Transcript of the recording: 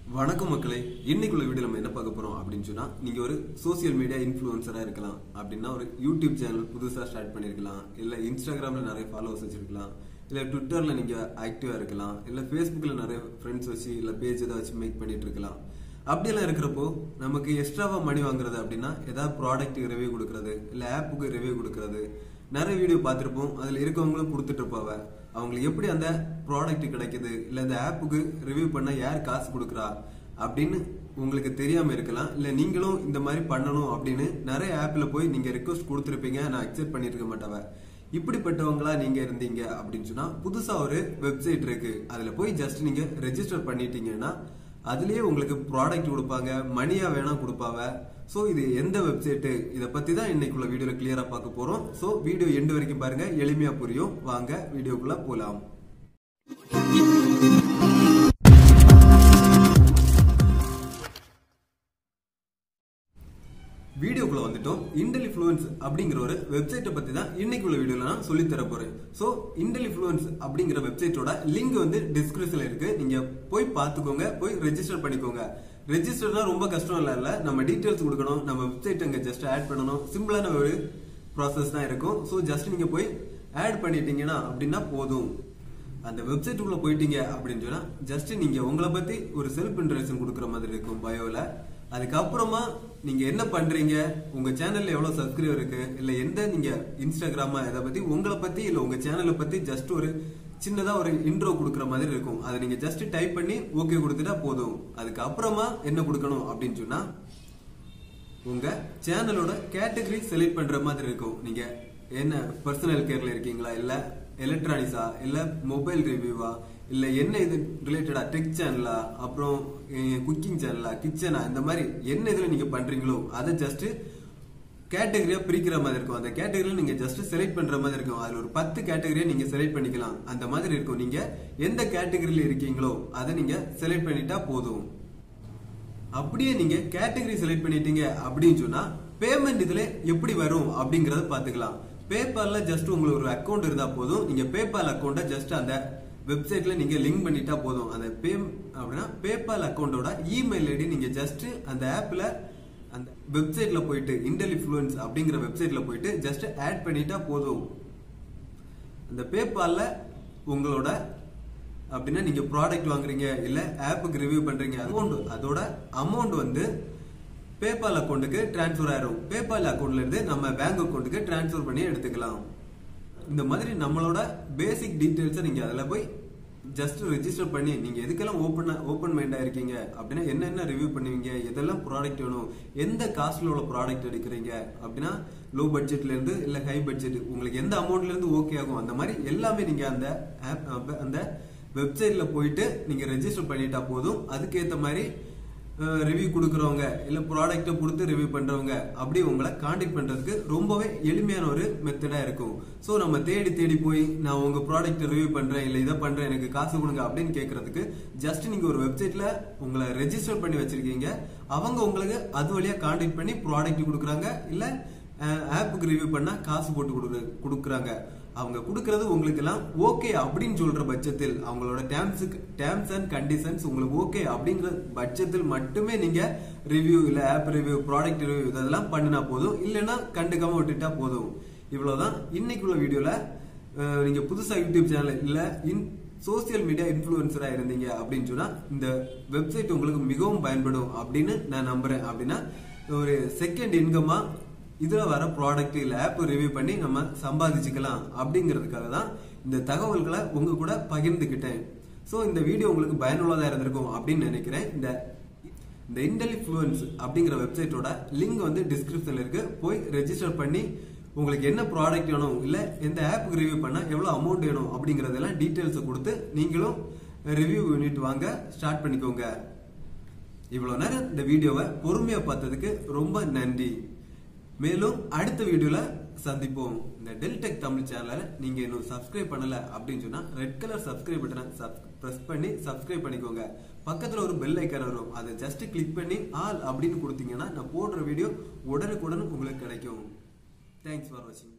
வணக்கம் மக்களே, இன்னைக்குள்ள வீடியோ நம்ம என்ன பார்க்க போறோம் அப்படின்னு சொன்னா, நீங்க ஒரு சோசியல் மீடியா இன்ஃப்ளூயன்சரா இருக்கலாம். அப்படின்னா ஒரு யூடியூப் சேனல் புதுசா ஸ்டார்ட் பண்ணிருக்கலாம், இல்ல இன்ஸ்டாகிராம்ல நிறைய ஃபாலோவர்ஸ் வச்சிருக்கலாம், இல்ல ட்விட்டர்ல நீங்க ஆக்டிவா இருக்கலாம், இல்ல ஃபேஸ்புக்ல நிறைய ஃப்ரெண்ட்ஸ் வச்சு இல்ல பேஜ் ஏதாவது வச்சு மேக் பண்ணிட்டு இருக்கலாம். அப்படியெல்லாம் இருக்கிறப்போ நமக்கு எக்ஸ்ட்ராவா மணி வாங்குறது அப்படின்னா ஏதாவது ப்ராடக்ட்டுக்கு ரிவ்யூ கொடுக்கறது, இல்ல ஆப்புக்கு ரிவ்யூ கொடுக்கறது. நிறைய வீடியோ பார்த்துருப்போம், அதுல இருக்கவங்களும் கொடுத்துட்டு இருப்பாவ. அவங்களுக்கு எப்படி அந்த ப்ராடக்ட் கிடைக்குது, இல்ல அந்த ஆப்புக்கு ரிவ்யூ பண்ண யார் காசு கொடுக்குறா அப்படின்னு உங்களுக்கு தெரியாம இருக்கலாம். இல்ல நீங்களும் இந்த மாதிரி பண்ணணும் அப்படின்னு நிறைய ஆப்ல போய் நீங்க ரிக்வஸ்ட் கொடுத்துருப்பீங்க, நான் அக்செப்ட் பண்ணிருக்க மாட்டவ. இப்படிப்பட்டவங்களா நீங்க இருந்தீங்க அப்படின்னு சொன்னா, புதுசா ஒரு வெப்சைட் இருக்கு, அதுல போய் ஜஸ்ட் நீங்க ரெஜிஸ்டர் பண்ணிட்டீங்கன்னா அதுலயே உங்களுக்கு ப்ராடக்ட் கொடுப்பாங்க, மணியா வேணா கொடுப்பாவ. சோ இது எந்த வெப்சைட், இத பத்தி தான் இன்னைக்குள்ள வீடியோல கிளியரா பார்க்க போறோம். சோ வீடியோ எண்ட் வரைக்கும் பாருங்க, எளிமையா புரியும். வாங்க வீடியோக்குள்ள போலாம். வீடியோக்குள்ள வந்துட்டோம். intellifluence அப்படிங்கிற ஒரு வெப்சைட்டை பத்தி தான் இன்னைக்குள்ள வீடியோல நான் சொல்லி தர போறேன். சோ intellifluence அப்படிங்கிற வெப்சைட்டோட லிங்க் வந்து டிஸ்கிரிப்ஷன்ல இருக்கு, நீங்க போய் பாத்துக்கோங்க, போய் ரெஜிஸ்டர் பண்ணிக்கோங்க. ரெஜிஸ்டர்னா ரொம்ப கஷ்டம் இல்ல, நம்ம டீடைல்ஸ் கொடுக்கணும், நம்ம வெப்சைட் அங்க ஜஸ்ட் ஆட் பண்ணணும், சிம்பிளான ஒரு ப்ராசஸ் தான் இருக்கும். சோ ஜஸ்ட் நீங்க போய் ஆட் பண்ணிட்டீங்கன்னா அப்படின்னா போதும். அந்த வெப்சைட் உள்ள போயிட்டீங்க அப்படின்னு சொன்னா ஜஸ்ட் நீங்க உங்களை பத்தி ஒரு செல்ஃப் இன்ட்ரோடக்ஷன் கொடுக்குற மாதிரி இருக்கும் பயோல. அதுக்கப்புறமா நீங்க என்ன பண்றீங்க, உங்க சேனல்ல எவ்வளவு சப்ஸ்கிரைபர் இருக்கு, இல்ல எந்த நீங்க இன்ஸ்டாகிராமா இதை பத்தி உங்களை பத்தி இல்ல உங்க சேனலை பத்தி ஜஸ்ட் ஒரு சின்னதா ஒரு இன்ட்ரோ கொடுக்குற மாதிரி இருக்கும். அதை நீங்க ஜஸ்ட் டைப் பண்ணி ஓகே கொடுத்துட்டா போதும். அதுக்கப்புறமா என்ன கொடுக்கணும் அப்படின்னு சொன்னா, உங்க சேனலோட கேட்டகரி செலக்ட் பண்ற மாதிரி இருக்கும். நீங்க என்ன பர்சனல் கேர்ல இருக்கீங்களா, இல்ல எலக்ட்ரானிக்ஸா, இல்ல மொபைல் ரிவ்யூவா, இல்ல என்ன இது ரிலேட்டடா, டெக் சேனலா, அப்புறம் குக்கிங் சேனலா, கிச்சனா, இந்த மாதிரி என்ன இதுல நீங்க பண்றீங்களோ அதை ஜஸ்ட் கேட்டகரியா பிரிக்கிற மாதிரி இருக்கும். அந்த கேட்டகரியில நீங்க ஜஸ்ட் செலக்ட் பண்ற மாதிரி இருக்கும். அதுல ஒரு 10 கேட்டகரியா நீங்க செலக்ட் பண்ணிக்கலாம். அந்த மாதிரி இருக்கும். நீங்க எந்த கேட்டகரியில இருக்கீங்களோ அதை நீங்க செலக்ட் பண்ணிட்டா போதும். அப்படியே நீங்க கேட்டகரி செலக்ட் பண்ணிட்டீங்க அப்படின்னு சொன்னா பேமெண்ட் இதுல எப்படி வரும் அப்படிங்கறத பாத்துக்கலாம். பேபால்ல ஜஸ்ட் உங்களுக்கு ஒரு அக்கௌண்ட் இருந்தா போதும். நீங்க பேபால் அக்கௌண்ட ஜஸ்ட் அந்த வெப்சைட்ல நீங்க லிங்க் பண்ணிட்டா போதும். அந்த அப்படின்னா பேபால் அக்கௌண்டோட இமெயில் ஐடி நீங்க ஜஸ்ட் அந்த ஆப்ல அந்த வெப்சைட்ல போயிட்டு intellifluence அப்படிங்கிற வெப்சைட்ல போயிட்டு ஜஸ்ட் ஆட் பண்ணிட்டா போதும். அந்த பேபால்ல உங்களோட அப்படின்னா நீங்க ப்ராடக்ட் வாங்குறீங்க இல்ல ஆப்புக்கு ரிவ்யூ பண்றீங்க, அதோட அமௌண்ட் வந்து பேபால் அக்கௌண்ட்டுக்கு டிரான்ஸ்பர் ஆயிரும். பேபால் அக்கௌண்ட்ல இருந்து நம்ம பேங்க் அக்கௌண்ட்டுக்கு டிரான்ஸ்பர் பண்ணி எடுத்துக்கலாம். இந்த மாதிரி நம்மளோட பேசிக் டீடைல்ஸை நீங்க அதுல போய் ஜஸ்ட் ரெஜிஸ்டர் பண்ணி, நீங்க எதுக்கெல்லாம் ஓப்பன் மைண்டா இருக்கீங்க அப்படின்னா என்னென்ன ரிவ்யூ பண்ணுவீங்க, எதெல்லாம் ப்ராடக்ட் வேணும், எந்த காஸ்ட்ல உள்ள ப்ராடக்ட் எடுக்கிறீங்க அப்படின்னா லோ பட்ஜெட்ல இருந்து இல்ல ஹை பட்ஜெட், உங்களுக்கு எந்த அமௌண்ட்ல இருந்து ஓகே ஆகும், அந்த மாதிரி எல்லாமே நீங்க அந்த ஆப் அந்த வெப்சைட்ல போயிட்டு நீங்க ரெஜிஸ்டர் பண்ணிட்டா போதும். அதுக்கேற்ற மாதிரி ரிவ்யூ கொடுக்கறவங்க இல்ல ப்ராடக்ட்டை கொடுத்து ரிவ்யூ பண்றவங்க அப்படி உங்களை கான்டாக்ட் பண்றதுக்கு ரொம்பவே எளிமையான ஒரு மெத்தடா இருக்கும். சோ நம்ம தேடி தேடி போய் நான் உங்க ப்ராடக்ட் ரிவ்யூ பண்றேன் இல்ல இதை பண்றேன் எனக்கு காசு கொடுங்க அப்படின்னு கேட்கறதுக்கு ஜஸ்ட் நீங்க ஒரு வெப்சைட்ல உங்களை ரெஜிஸ்டர் பண்ணி வச்சிருக்கீங்க, அவங்க உங்களுக்கு அது வழியா கான்டாக்ட் பண்ணி ப்ராடக்ட் கொடுக்குறாங்க, இல்ல ஆப்புக்கு ரிவ்யூ பண்ணா காசு போட்டு கொடுக்குறாங்க. அவங்க கொடுக்கறது உங்களுக்கு எல்லாம் ஓகே அப்படின்னு சொல்ற பட்சத்தில், அவங்களோட டேர்ம்ஸ் அண்ட் கண்டிஷன்ஸ் உங்களுக்கு ஓகே அப்படிங்கிற பட்சத்தில் மட்டுமே நீங்க ரிவ்யூ இல்ல ஆப் ரிவ்யூ ப்ராடக்ட் ரிவ்யூ இதெல்லாம் பண்ணினா போதும், இல்லைன்னா கண்டுக்காம விட்டுட்டா போதும். இவ்வளவுதான் இன்னைக்குள்ள வீடியோல. நீங்க புதுசா யூடியூப் சேனல் இல்ல சோசியல் மீடியா இன்ஃப்ளூயன்சரா இருந்தீங்க அப்படின்னு சொன்னா இந்த வெப்சைட் உங்களுக்கு மிகவும் பயன்படும் அப்படின்னு நான் நம்புறேன். அப்படின்னா ஒரு செகண்ட் இன்கமா இதுல வர ப்ராடக்ட் இல்ல ஆப் ரிவ்யூ பண்ணி நம்ம சம்பாதிச்சுக்கலாம் அப்படிங்கிறதுக்காக தான் இந்த தகவல்களை உங்க கூட பகிர்ந்துக்கிட்டேன். சோ இந்த வீடியோ உங்களுக்கு பயனுள்ளதா இருந்திருக்கும் அப்படின்னு நினைக்கிறேன். இந்த intellifluence அப்படிங்கிற வெப்சைட்டோட லிங்க் வந்து டிஸ்கிரிப்ஷன்ல இருக்கு, போய் ரெஜிஸ்டர் பண்ணி உங்களுக்கு என்ன ப்ராடக்ட் வேணும் இல்ல எந்த ஆப்புக்கு ரிவ்யூ பண்ணா எவ்வளவு அமௌண்ட் வேணும் அப்படிங்கறதெல்லாம் டீடைல்ஸ் கொடுத்து நீங்களும் ரிவ்யூ யூனிட் வாங்க ஸ்டார்ட் பண்ணிக்கோங்க. இவ்வளவு நேரம் இந்த வீடியோவை பொறுமையா பார்த்ததுக்கு ரொம்ப நன்றி. மேலும் அடுத்த வீடியோல சந்திப்போம். இந்த டெல் டெக் தமிழ் சேனலை நீங்க இன்னும் சப்ஸ்கிரைப் பண்ணல அப்படின்னு சொன்னா ரெட் கலர் சப்ஸ்கிரைப் பட்டனை பிரஸ் பண்ணி சப்ஸ்கிரைப் பண்ணிக்கோங்க. பக்கத்துல ஒரு பெல் ஐக்கான் வரும், அதை ஜஸ்ட் கிளிக் பண்ணி ஆல் அப்படின்னு கொடுத்தீங்கன்னா நான் போடுற வீடியோ உடனுக்குடன் உங்களுக்கு கிடைக்கும். தேங்க்ஸ் ஃபார் வாட்சிங்.